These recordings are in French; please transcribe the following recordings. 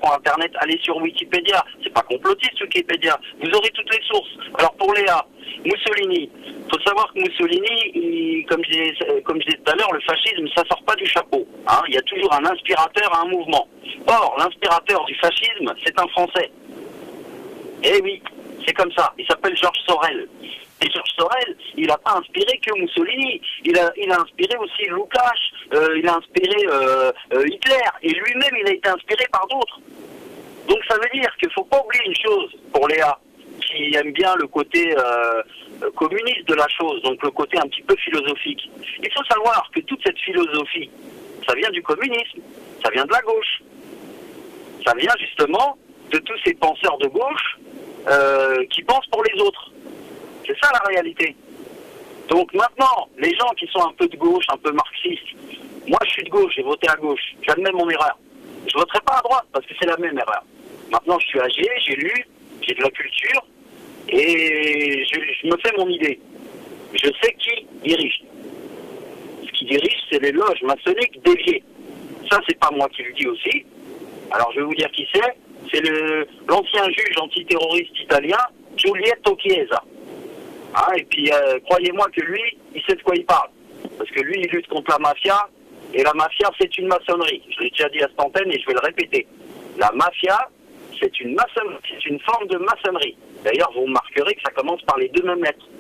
qui ont Internet, allez sur Wikipédia. C'est pas complotiste Wikipédia. Vous aurez toutes les sources. Alors pour Léa, Mussolini, faut savoir que Mussolini, comme je disais tout à l'heure, le fascisme, ça sort pas du chapeau. Hein. Il y a toujours un inspirateur à un mouvement. Or, l'inspirateur du fascisme, c'est un Français. Eh oui, c'est comme ça. Il s'appelle Georges Sorel. Et Georges Sorel, il n'a pas inspiré que Mussolini. Il a inspiré aussi Lukács, il a inspiré Hitler. Et lui-même, il a été inspiré par d'autres. Donc ça veut dire qu'il ne faut pas oublier une chose pour Léa, qui aime bien le côté communiste de la chose, donc le côté un petit peu philosophique. Il faut savoir que toute cette philosophie, ça vient du communisme, ça vient de la gauche. Ça vient justement de tous ces penseurs de gauche qui pensent pour les autres. C'est ça la réalité. Donc maintenant, les gens qui sont un peu de gauche, un peu marxistes, moi je suis de gauche, j'ai voté à gauche, j'admets mon erreur. Je voterai pas à droite parce que c'est la même erreur. Maintenant je suis âgé, j'ai lu, j'ai de la culture et je me fais mon idée. Je sais qui dirige. Ce qui dirige, c'est les loges maçonniques déviées. Ça, c'est pas moi qui le dis aussi. Alors je vais vous dire qui c'est. C'est l'ancien juge antiterroriste italien, Giulietto Chiesa. Hein, et puis, croyez-moi que lui, il sait de quoi il parle. Parce que lui, il lutte contre la mafia. Et la mafia, c'est une maçonnerie. Je l'ai déjà dit à cette antenne et je vais le répéter. La mafia, c'est une maçonnerie, c'est une forme de maçonnerie. D'ailleurs, vous remarquerez que ça commence par les deux mêmes lettres.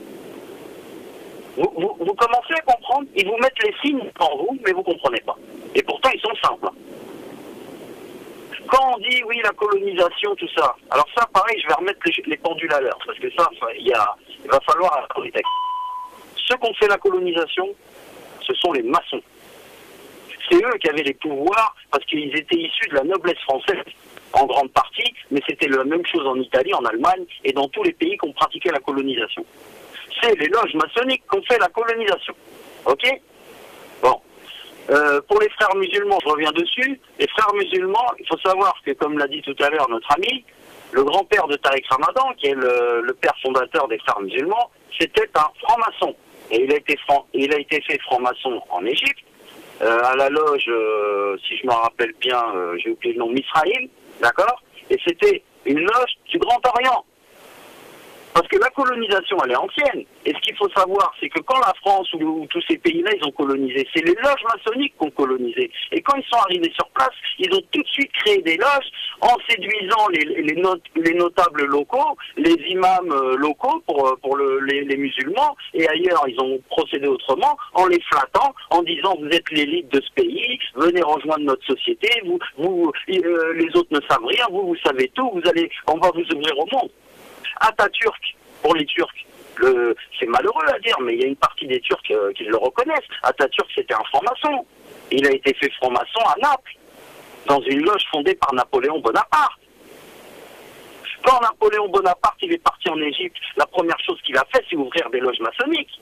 Vous commencez à comprendre. Ils vous mettent les signes en vous, mais vous ne comprenez pas. Et pourtant, ils sont simples. Quand on dit, oui, la colonisation, tout ça, alors ça, pareil, je vais remettre les pendules à l'heure, parce que ça, il va falloir avoir les textes. Ceux qui ont fait la colonisation, ce sont les maçons. C'est eux qui avaient les pouvoirs, parce qu'ils étaient issus de la noblesse française, en grande partie, mais c'était la même chose en Italie, en Allemagne, et dans tous les pays qui ont pratiqué la colonisation. C'est les loges maçonniques qui ont fait la colonisation. Ok ? Bon. Pour les frères musulmans, je reviens dessus. Les frères musulmans, il faut savoir que, comme l'a dit tout à l'heure notre ami, le grand-père de Tariq Ramadan, qui est le père fondateur des frères musulmans, c'était un franc-maçon. Et il a été fait franc-maçon en Égypte, à la loge, si je me rappelle bien, j'ai oublié le nom, Misraïm, d'accord ? Et c'était une loge du Grand Orient. Parce que la colonisation, elle est ancienne. Et ce qu'il faut savoir, c'est que quand la France ou tous ces pays-là, ils ont colonisé, c'est les loges maçonniques qui ont colonisé. Et quand ils sont arrivés sur place, ils ont tout de suite créé des loges en séduisant les notables locaux, les imams locaux pour les musulmans. Et ailleurs, ils ont procédé autrement, en les flattant, en disant vous êtes l'élite de ce pays, venez rejoindre notre société, les autres ne savent rien, vous savez tout, on va vous ouvrir au monde. Atatürk, pour les Turcs, c'est malheureux à dire, mais il y a une partie des Turcs qui le reconnaissent. Atatürk, c'était un franc-maçon. Il a été fait franc-maçon à Naples, dans une loge fondée par Napoléon Bonaparte. Quand Napoléon Bonaparte il est parti en Égypte, la première chose qu'il a fait, c'est ouvrir des loges maçonniques.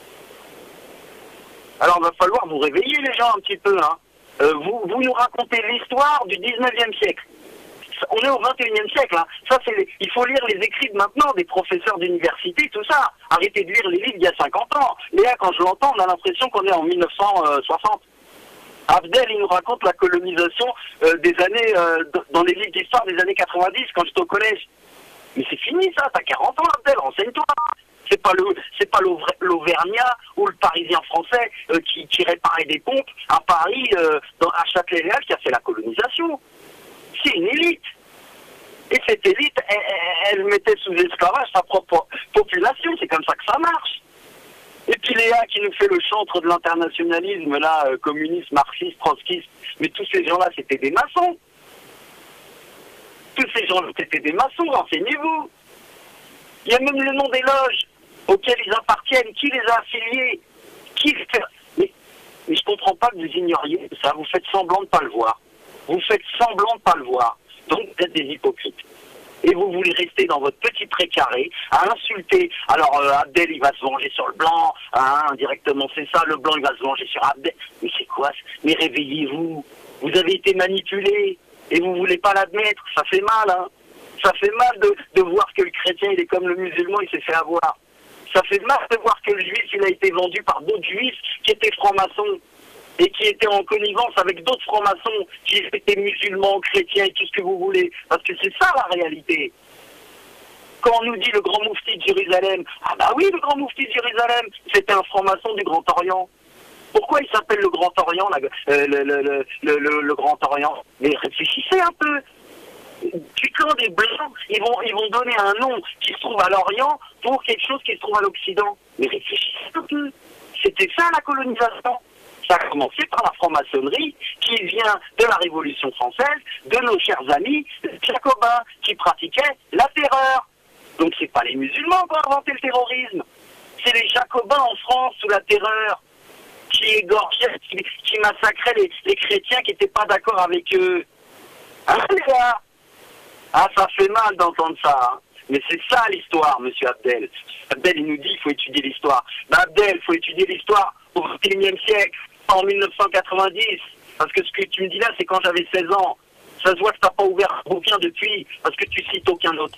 Alors il va falloir vous réveiller les gens un petit peu. Hein. Vous nous racontez l'histoire du 19e siècle. On est au 21e siècle. Hein. Ça, il faut lire les écrits de maintenant des professeurs d'université, tout ça. Arrêtez de lire les livres d'il y a 50 ans. Léa, quand je l'entends, on a l'impression qu'on est en 1960. Abdel, il nous raconte la colonisation des années, dans les livres d'histoire des années 90, quand j'étais au collège. Mais c'est fini ça, t'as 40 ans Abdel, renseigne-toi. C'est pas l'Auvergnat ou le Parisien français qui réparait des pompes à Paris, à Châtelet-Léal, qui a fait la colonisation. C'est une élite. Et cette élite, elle mettait sous esclavage sa propre population. C'est comme ça que ça marche. Et puis Léa qui nous fait le chantre de l'internationalisme, là, communiste, marxiste, trotskiste. Mais tous ces gens-là, c'était des maçons. Tous ces gens-là, c'était des maçons, renseignez-vous. Il y a même le nom des loges auxquelles ils appartiennent. Qui les a affiliés? Mais je comprends pas que vous ignoriez ça. Vous faites semblant de ne pas le voir. Vous faites semblant de ne pas le voir. Donc vous êtes des hypocrites. Et vous voulez rester dans votre petit précaré, à insulter. Alors Abdel, il va se venger sur le blanc, hein, indirectement c'est ça, le blanc il va se venger sur Abdel. Mais c'est quoi? Mais réveillez-vous. Vous avez été manipulé et vous voulez pas l'admettre. Ça fait mal, hein. Ça fait mal de voir que le chrétien, il est comme le musulman, il s'est fait avoir. Ça fait mal de voir que le juif, il a été vendu par d'autres juifs qui étaient francs-maçons. et qui était en connivence avec d'autres francs-maçons qui étaient musulmans, chrétiens et tout ce que vous voulez. Parce que c'est ça la réalité. Quand on nous dit le grand moufti de Jérusalem, ah bah oui, le grand moufti de Jérusalem, c'était un franc-maçon du Grand Orient. Pourquoi il s'appelle le Grand Orient, le Grand Orient? Mais réfléchissez un peu. Du camp des Blancs, ils vont donner un nom qui se trouve à l'Orient pour quelque chose qui se trouve à l'Occident. Mais réfléchissez un peu. C'était ça la colonisation. Ça a commencé par la franc-maçonnerie qui vient de la Révolution française, de nos chers amis jacobins qui pratiquaient la terreur. Donc c'est pas les musulmans qui ont inventé le terrorisme. C'est les jacobins en France sous la terreur qui égorgeaient, qui massacraient les chrétiens qui n'étaient pas d'accord avec eux. Hein, les gars? Ah, ça fait mal d'entendre ça, hein. Mais c'est ça l'histoire, monsieur Abdel. Abdel, il nous dit qu'il faut étudier l'histoire. Ben Abdel, il faut étudier l'histoire au XXIe siècle, en 1990. Parce que ce que tu me dis là, c'est quand j'avais 16 ans. Ça se voit que tu n'as pas ouvert un bouquin depuis, parce que tu cites aucun autre.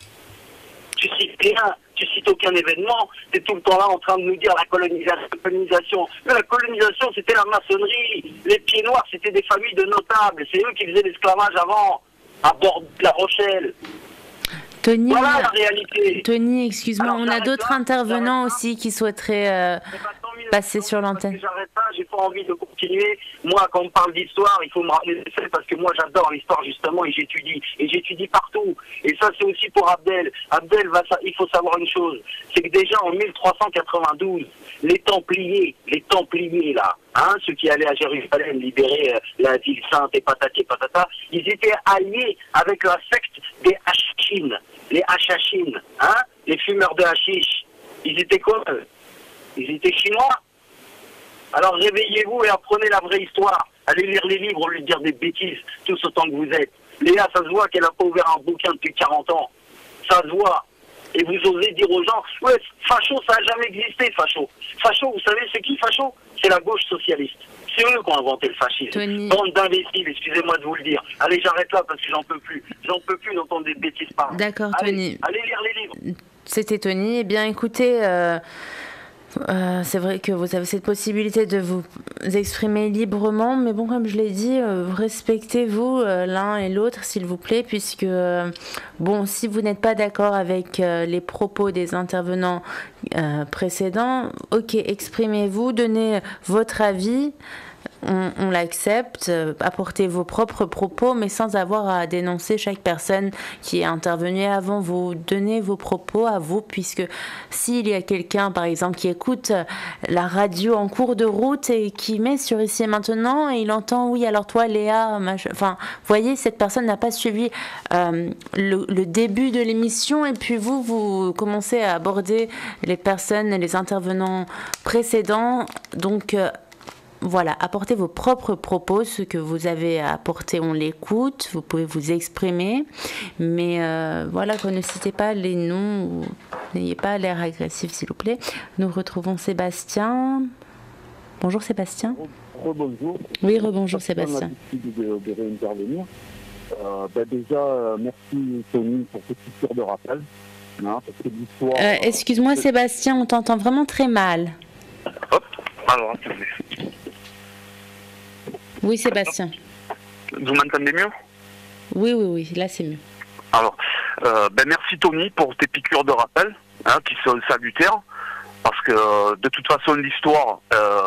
Tu cites rien, tu cites aucun événement. Tu es tout le temps là en train de nous dire la colonisation. Mais la colonisation, c'était la maçonnerie. Les pieds noirs, c'était des familles de notables. C'est eux qui faisaient l'esclavage avant, à bord de La Rochelle. Tony, voilà la réalité. Tony, excuse-moi, on a d'autres intervenants aussi qui souhaiteraient passer sur l'antenne. J'arrête pas, j'ai pas envie de continuer. Moi, quand on me parle d'histoire, il faut me rappeler des faits parce que moi, j'adore l'histoire justement et j'étudie partout. Et ça, c'est aussi pour Abdel. Abdel, il faut savoir une chose, c'est que déjà en 1392, les Templiers là, hein, ceux qui allaient à Jérusalem libérer la ville sainte et patati et patata, ils étaient alliés avec la secte des Hachachines, les Hachachines, hein, les fumeurs de hashish. Ils étaient quoi? Ils étaient chinois. Alors réveillez-vous et apprenez la vraie histoire. Allez lire les livres au lieu de dire des bêtises, tous autant que vous êtes. Léa, ça se voit qu'elle n'a pas ouvert un bouquin depuis 40 ans. Ça se voit. Et vous osez dire aux gens, ouais, facho, ça n'a jamais existé, facho. Facho, vous savez, c'est qui facho? C'est la gauche socialiste. C'est eux qui ont inventé le fascisme. Tony. Bande d'imbéciles, excusez-moi de vous le dire. Allez, j'arrête là parce que j'en peux plus. J'en peux plus d'entendre des bêtises par. D'accord, Tony. Allez lire les livres. C'était Tony. Eh bien, écoutez, c'est vrai que vous avez cette possibilité de vous exprimer librement, mais bon, comme je l'ai dit, respectez-vous l'un et l'autre, s'il vous plaît, puisque, bon, si vous n'êtes pas d'accord avec les propos des intervenants précédents, ok, exprimez-vous, donnez votre avis. On l'accepte, apportez vos propres propos, mais sans avoir à dénoncer chaque personne qui est intervenue avant vous. Donnez vos propos à vous, puisque s'il y a quelqu'un, par exemple, qui écoute la radio en cours de route et qui met sur Ici et Maintenant, et il entend, oui, alors toi, Léa, enfin, vous voyez, cette personne n'a pas suivi le début de l'émission, et puis vous commencez à aborder les personnes, les intervenants précédents, donc... Voilà, apportez vos propres propos, ce que vous avez à apporter, on l'écoute, vous pouvez vous exprimer, mais voilà, ne citez pas les noms, n'ayez pas l'air agressif s'il vous plaît. Nous retrouvons Sébastien. Bonjour Sébastien. Rebonjour. Oui, rebonjour Sébastien. De réintervenir. Déjà, merci Tony pour ce petit tour de rappel. Hein, parce que l'histoire, excuse-moi Sébastien, on t'entend vraiment très mal. Hop, alors attendez. Oui, Sébastien. Vous m'entendez mieux? Oui, là c'est mieux. Alors, merci Tony pour tes piqûres de rappel, hein, qui sont salutaires, parce que de toute façon l'histoire,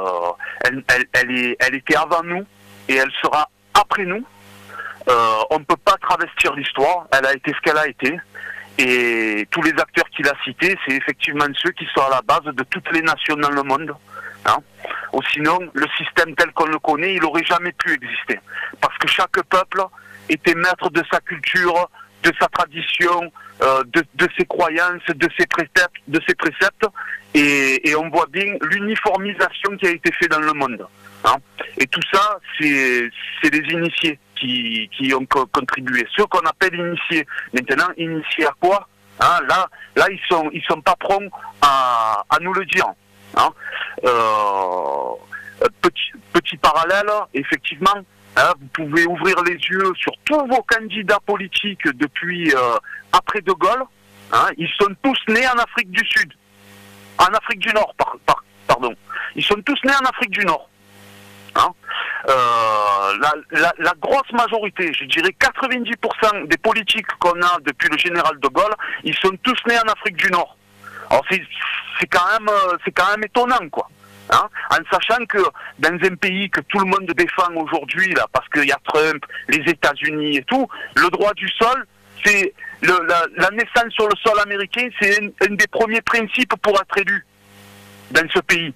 elle était avant nous et elle sera après nous. On ne peut pas travestir l'histoire, elle a été ce qu'elle a été. Et tous les acteurs qu'il a cités, c'est effectivement ceux qui sont à la base de toutes les nations dans le monde. Hein. Ou sinon, le système tel qu'on le connaît, il n'aurait jamais pu exister. Parce que chaque peuple était maître de sa culture, de sa tradition, de ses croyances, de ses préceptes, et on voit bien l'uniformisation qui a été faite dans le monde. Hein. Et tout ça, c'est les initiés qui ont contribué, ceux qu'on appelle initiés. Maintenant, initiés à quoi? Hein, là, ils sont pas prompts à nous le dire. Hein. Petit parallèle, effectivement, hein, vous pouvez ouvrir les yeux sur tous vos candidats politiques depuis après De Gaulle. Hein, ils sont tous nés en Afrique du Sud, en Afrique du Nord, pardon. Ils sont tous nés en Afrique du Nord. Hein. la grosse majorité, je dirais 90% des politiques qu'on a depuis le général de Gaulle, ils sont tous nés en Afrique du Nord. Alors c'est quand même étonnant, quoi. Hein, en sachant que dans un pays que tout le monde défend aujourd'hui, là, parce qu'il y a Trump, les États-Unis et tout, le droit du sol, c'est la naissance sur le sol américain, c'est un des premiers principes pour être élu dans ce pays.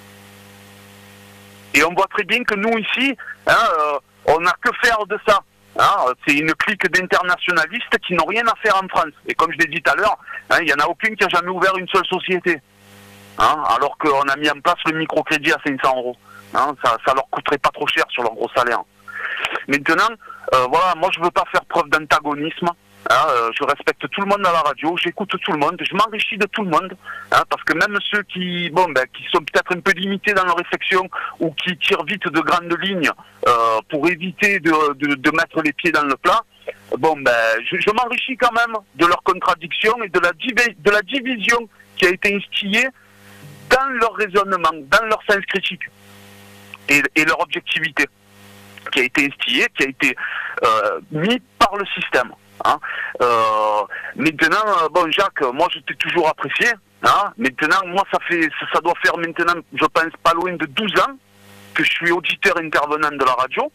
Et on voit très bien que nous ici, on n'a que faire de ça. Hein, c'est une clique d'internationalistes qui n'ont rien à faire en France. Et comme je l'ai dit tout à l'heure, il n'y en a aucune qui a jamais ouvert une seule société. Hein, alors qu'on a mis en place le microcrédit à 500 €. Hein, ça leur coûterait pas trop cher sur leur gros salaire. Maintenant, voilà, moi je veux pas faire preuve d'antagonisme. Hein, je respecte tout le monde à la radio, j'écoute tout le monde, je m'enrichis de tout le monde, hein, parce que même ceux qui sont peut-être un peu limités dans leur réflexion ou qui tirent vite de grandes lignes pour éviter de mettre les pieds dans le plat, je m'enrichis quand même de leurs contradictions et de la division qui a été instillée dans leur raisonnement, dans leur sens critique et leur objectivité, qui a été instillée, qui a été mis par le système. Hein. Maintenant, Jacques, moi je t'ai toujours apprécié. Hein. Maintenant, moi ça doit faire maintenant, je pense, pas loin de 12 ans que je suis auditeur intervenant de la radio.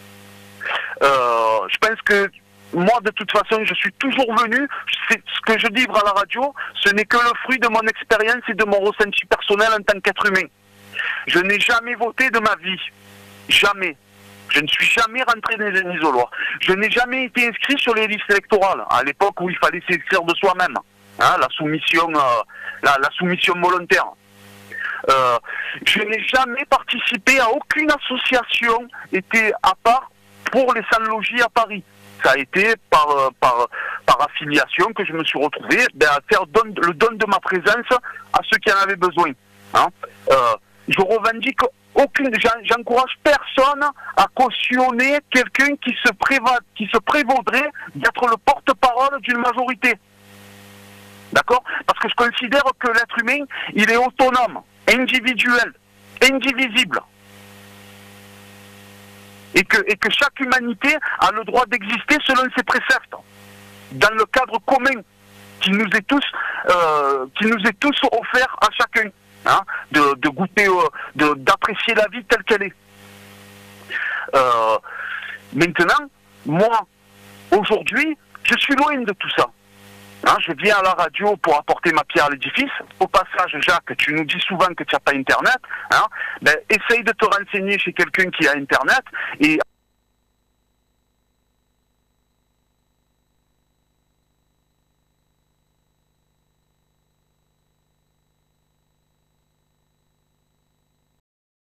Je pense que moi, de toute façon, je suis toujours venu. Ce que je livre à la radio, ce n'est que le fruit de mon expérience et de mon ressenti personnel en tant qu'être humain. Je n'ai jamais voté de ma vie. Jamais. Je ne suis jamais rentré dans un isoloir. Je n'ai jamais été inscrit sur les listes électorales, à l'époque où il fallait s'inscrire de soi-même. Hein, la soumission volontaire. Je n'ai jamais participé à aucune association à part pour les sans-logis à Paris. Ça a été par affiliation que je me suis retrouvé à faire le don de ma présence à ceux qui en avaient besoin. Hein. Je revendique j'encourage personne à cautionner quelqu'un qui se prévaudrait d'être le porte-parole d'une majorité. D'accord ? Parce que je considère que l'être humain, il est autonome, individuel, indivisible. Et que chaque humanité a le droit d'exister selon ses préceptes, dans le cadre commun qui nous est tous offert à chacun, hein, de goûter, d'apprécier la vie telle qu'elle est. Maintenant, moi, aujourd'hui, je suis loin de tout ça. Hein, je viens à la radio pour apporter ma pierre à l'édifice. Au passage, Jacques, tu nous dis souvent que tu n'as pas Internet. Hein, essaye de te renseigner chez quelqu'un qui a Internet et